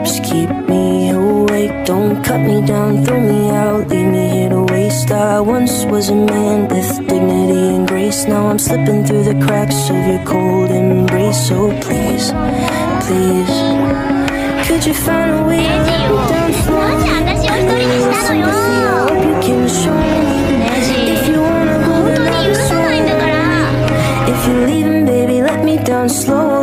lips keep me awake. Don't cut me down, throw me out, leave me here to waste. I once was a man with dignity and grace. Now I'm slipping through the cracks of your cold embrace. So please, please, could you find a way to let me down slowly? Sympathy, I hope you can show me. If you wanna go, then I'll be sorry. If you're leaving, baby, let me down slowly.